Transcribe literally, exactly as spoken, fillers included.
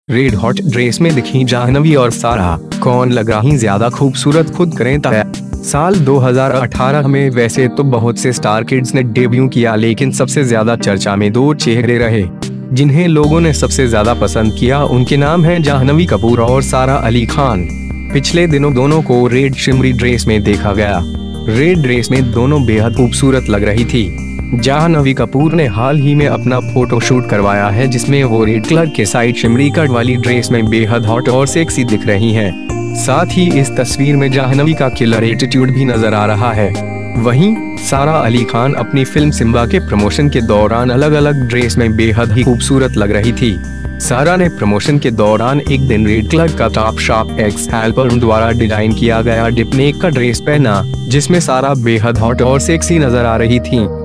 Red hot dress में दिखी जाह्नवी और सारा, कौन लग रही ज्यादा खूबसूरत, खुद करें तय। साल दो हज़ार अठारह में वैसे तो बहुत से स्टार किड्स ने डेब्यू किया, लेकिन सबसे ज्यादा चर्चा में दो चेहरे रहे जिन्हें लोगों ने सबसे ज्यादा पसंद किया। उनके नाम हैं जाह्नवी कपूर और सारा अली खान। पिछले दिनों दोनों को रेड शिमरी ड्रेस में देखा गया। रेड ड्रेस में दोनों बेहद खूबसूरत लग रही थी। जाह्नवी कपूर ने हाल ही में अपना फोटोशूट करवाया है, जिसमें वो रेड कलर के साइड शिमरी कट वाली ड्रेस में बेहद हॉट और सेक्सी दिख रही हैं। साथ ही इस तस्वीर में जाह्नवी का किलर एटीट्यूड भी नजर आ रहा है। वहीं सारा अली खान अपनी फिल्म सिम्बा के प्रमोशन के दौरान अलग अलग ड्रेस में बेहद ही खूबसूरत लग रही थी। सारा ने प्रमोशन के दौरान एक दिन रेड कलर का टॉप शॉप एक्स हेल्पर द्वारा डिजाइन किया गया डिपनेक का ड्रेस पहना, जिसमें सारा बेहद हॉट और सेक्सी नजर आ रही थी।